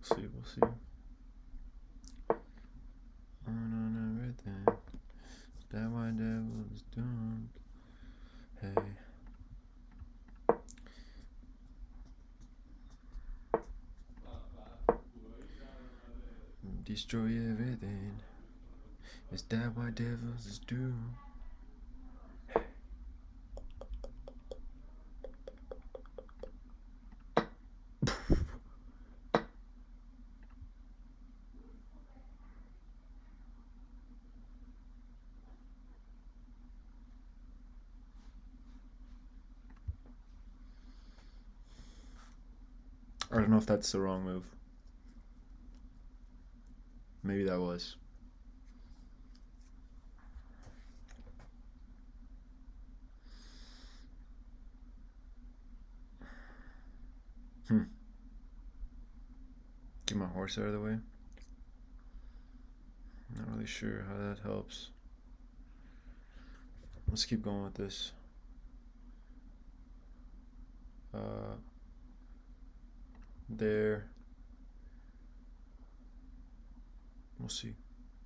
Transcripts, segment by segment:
We'll see. On everything. That white devil is doomed. Hey. Destroy everything. Is that why devils is doomed? I don't know if that's the wrong move. Maybe that was. Get my horse out of the way. Not really sure how that helps. Let's keep going with this. There. We'll see.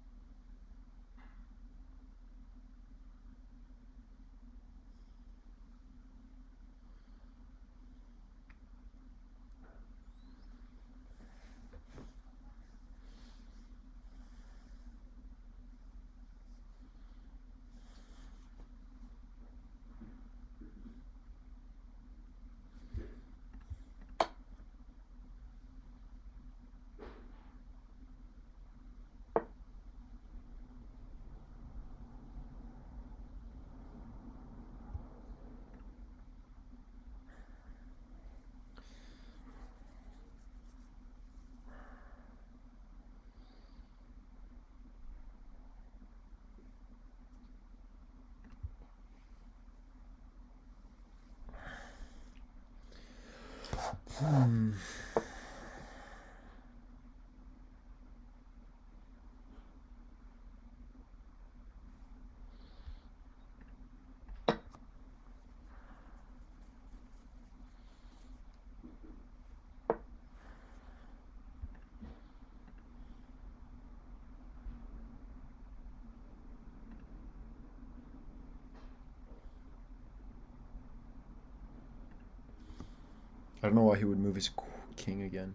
I don't know why he would move his king again.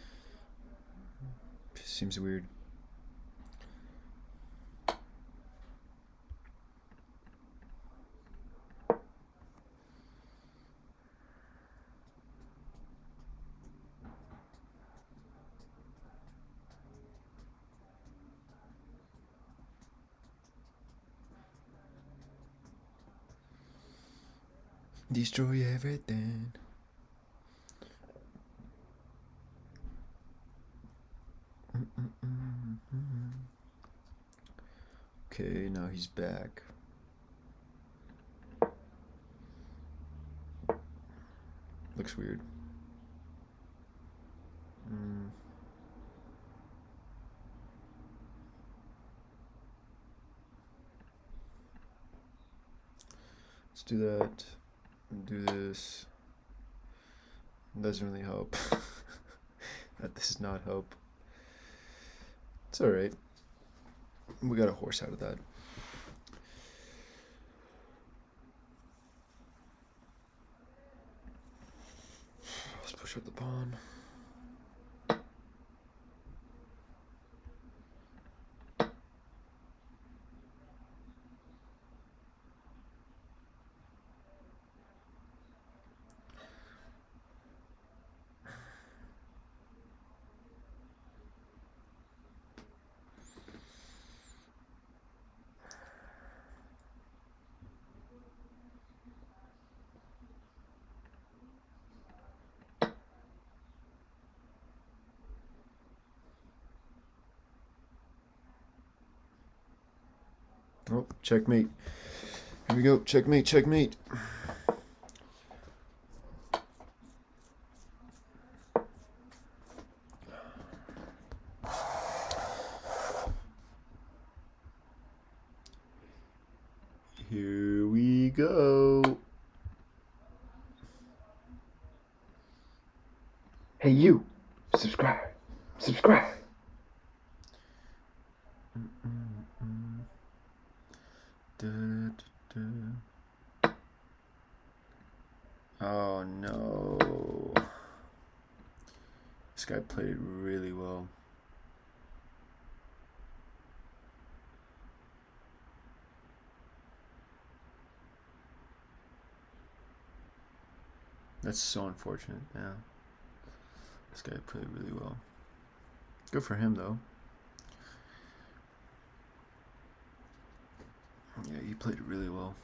Seems weird. Destroy everything. Okay, now he's back. Looks weird. Let's do that. Do this. Doesn't really help. That does not help. It's alright. We got a horse out of that. Let's push out the pawn. Oh, checkmate. Here we go. Checkmate, checkmate. Here we go. Hey, you. Subscribe. subscribe. Oh no. This guy played really well. That's so unfortunate. Yeah. This guy played really well. Good for him, though. Yeah, he played really well.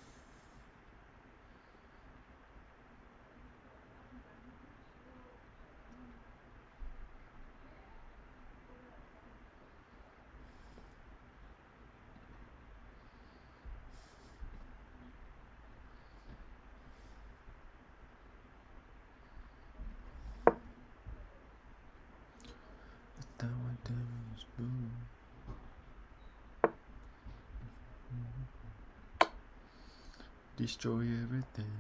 Destroy everything.